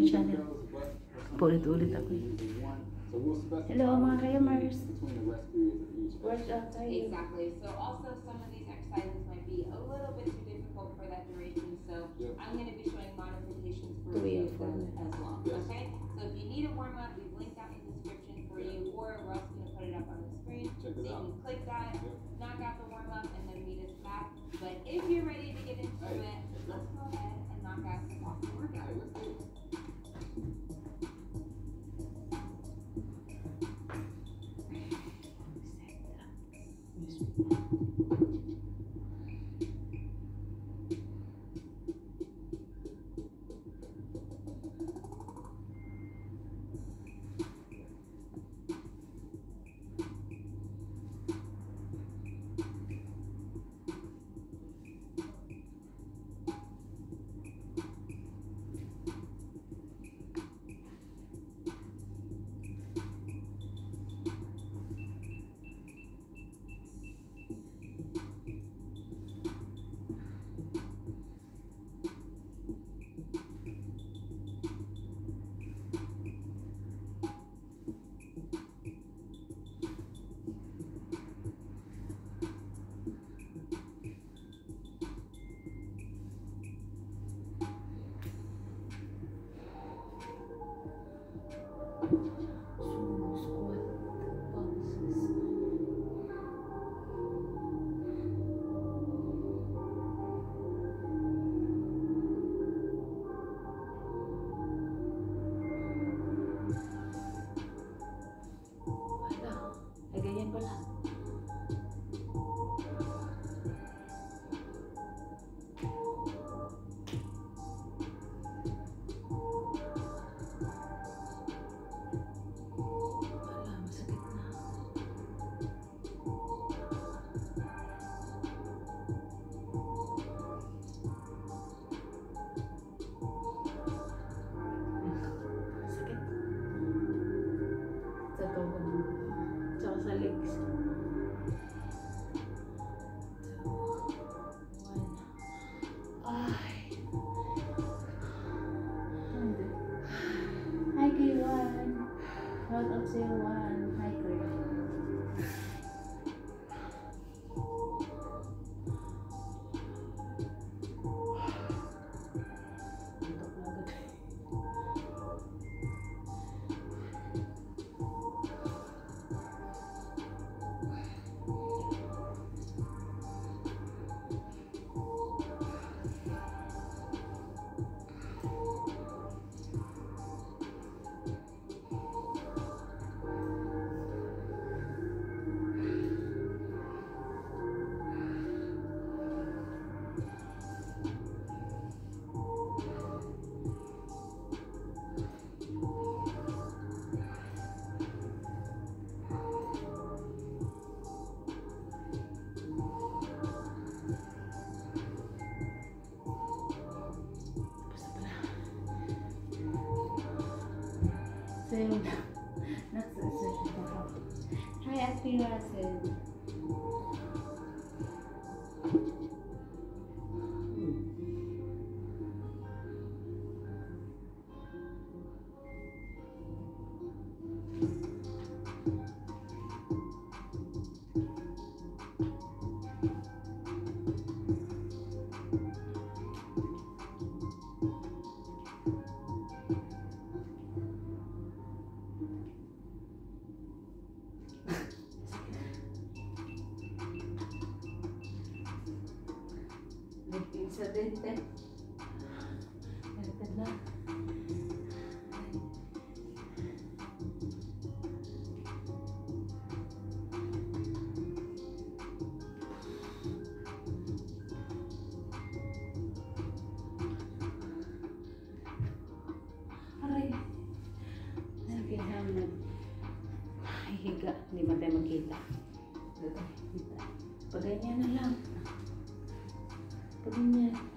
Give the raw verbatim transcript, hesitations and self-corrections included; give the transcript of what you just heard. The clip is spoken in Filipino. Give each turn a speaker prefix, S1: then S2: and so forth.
S1: sa channel. Paulit-ulit ako eh. Hello mga kayamers. Workout tayo.
S2: Exactly. So also some of these exercises might be a little bit too difficult for that duration. So I'm going to be showing modifications for you as well. Okay? So if you need a warm up, we've linked that in the description for you, or we're also going to put it up on the screen. So you can click that, knock out the warm up, and then meet us back. But if you're ready to get into it, let's go ahead and knock out the awesome workout.
S1: Sumo squat pulses. Wala. Ay, ganyan pala. Tsaka sa legs. Ay. Hi K one. Shout out sa iyo one. Hi Kurt. Antok na agad. Same. Not so special. Hi, Ate Russell. Sa dente. Nagtad na. Aray. Nagkiham na. Hihiga. Hindi ba tayo magkita? Pag ganyan na lang. Pag ganyan.